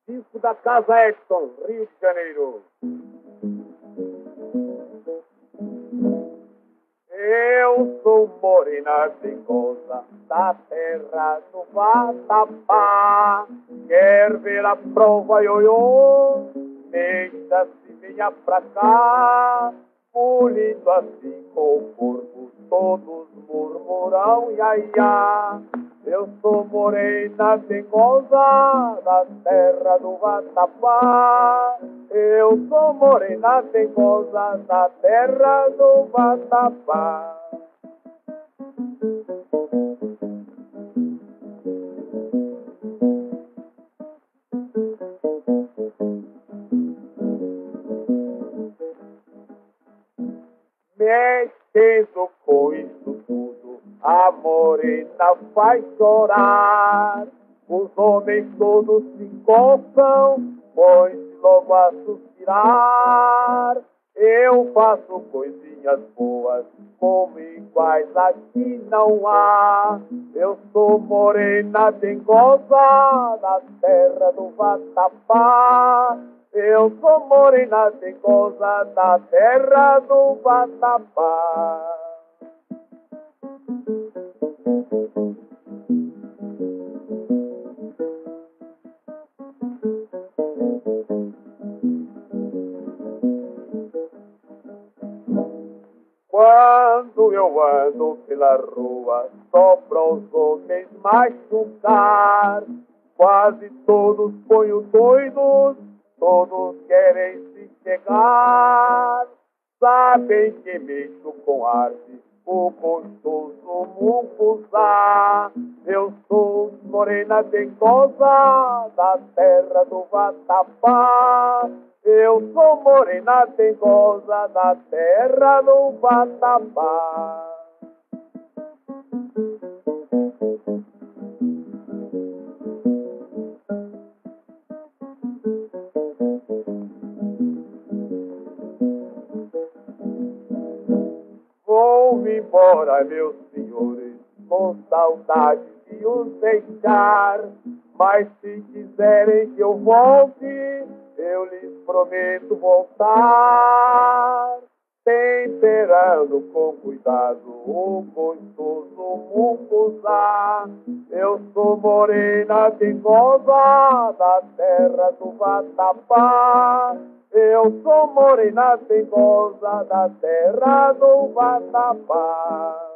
Disco da Casa Edson, Rio de Janeiro. Eu sou morena dengosa da terra do Vatapá. Quer ver a prova, ioiô? Deixa-se, venha pra cá. Bonito assim com o corpo, todos murmuram iaiá. Eu sou morena dengosa da terra do Vatapá. Eu sou morena dengosa da terra do Vatapá. Mexendo com isso tudo, a morena faz chorar. Os homens todos se encostam, põe-se logo a suspirar. Eu faço coisinhas boas, como iguais aqui não há. Eu sou morena dengosa da terra do Vatapá. Eu sou morena dengosa da terra do Vatapá. Quando eu ando pela rua, só para os homens machucar. Quase todos ponho doidos, todos querem se chegar. Sabem que mexo com arte, o gostoso mucuzá. Eu sou morena dengosa da terra do Vatapá. Eu sou morena dengosa da terra do Vatapá. Vou-me embora, meus senhores, com saudade de os deixar. Mas se quiserem que eu volte, eu lhes prometo voltar. Temperando com cuidado o gostoso mucuzá. Eu sou morena dengosa da terra do Vatapá. Eu sou morena dengosa da terra do Vatapá.